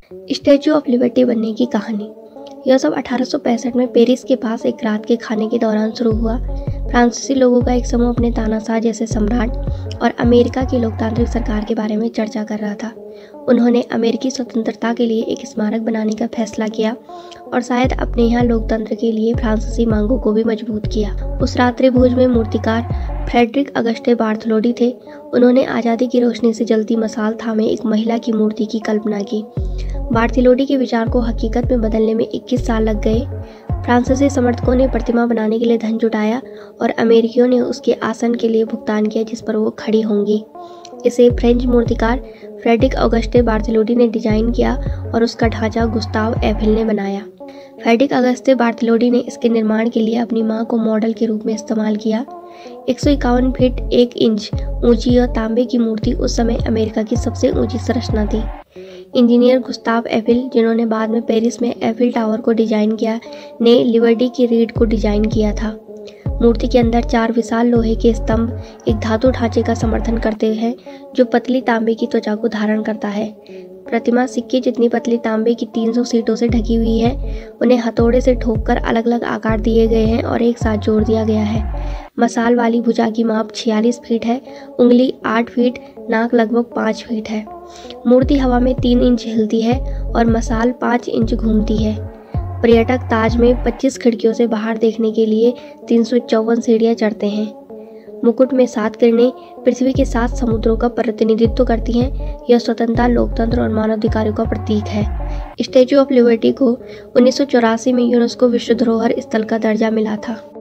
Statue of liberty बनने की कहानी। यह सब 1865 में पेरिस के पास एक रात के खाने के दौरान शुरू हुआ। फ्रांसीसी लोगों का एक समूह अपने तानाशाह जैसे सम्राट और अमेरिका की लोकतांत्रिक सरकार के बारे में चर्चा कर रहा था। उन्होंने अमेरिकी स्वतंत्रता के लिए एक स्मारक बनाने का फैसला किया और शायद अपने यहाँ लोकतंत्र के लिए फ्रांसीसी मांगों को भी मजबूत किया। उस रात्रि भोज में मूर्तिकार फ्रेडरिक अगस्टे बार्थलोडी थे। उन्होंने आज़ादी की रोशनी से जलती मशाल थामे एक महिला की मूर्ति की कल्पना की। बार्थलोडी के विचार को हकीकत में बदलने में 21 साल लग गए। फ्रांसीसी समर्थकों ने प्रतिमा बनाने के लिए धन जुटाया और अमेरिकियों ने उसके आसन के लिए भुगतान किया जिस पर वो खड़ी होंगी। इसे फ्रेंच मूर्तिकार फ्रेडरिक अगस्टे बार्थलोडी ने डिजाइन किया और उसका ढांचा गुस्ताव एफिल ने बनाया। फ्रेडरिक अगस्टे बार्थलोडी ने इसके निर्माण के लिए अपनी मां को मॉडल के रूप में इस्तेमाल किया। 151 फीट 1 इंच ऊंची यह तांबे की मूर्ति उस समय अमेरिका की सबसे ऊंची संरचना थी। इंजीनियर गुस्ताव एफिल, जिन्होंने बाद में पेरिस में एफिल टावर को डिजाइन किया, ने लिबर्टी की रीढ़ को डिजाइन किया था। मूर्ति के अंदर 4 विशाल लोहे के स्तंभ एक धातु ढांचे का समर्थन करते हैं जो पतली तांबे की त्वचा को धारण करता है। प्रतिमा सिक्के जितनी पतली तांबे की 300 सीटों से ढकी हुई है। उन्हें हथौड़े से ठोककर अलग अलग आकार दिए गए हैं और एक साथ जोड़ दिया गया है। मसाल वाली भुजा की माप 46 फीट है, उंगली 8 फीट, नाक लगभग 5 फीट है। मूर्ति हवा में 3 इंच हिलती है और मसाल 5 इंच घूमती है। पर्यटक ताज में 25 खिड़कियों से बाहर देखने के लिए 354 सीढ़ियां चढ़ते हैं। मुकुट में 7 किरणें पृथ्वी के 7 समुद्रों का प्रतिनिधित्व करती हैं। यह स्वतंत्रता, लोकतंत्र और मानवाधिकारों का प्रतीक है। स्टैच्यू ऑफ लिबर्टी को 1984 में यूनेस्को विश्व धरोहर स्थल का दर्जा मिला था।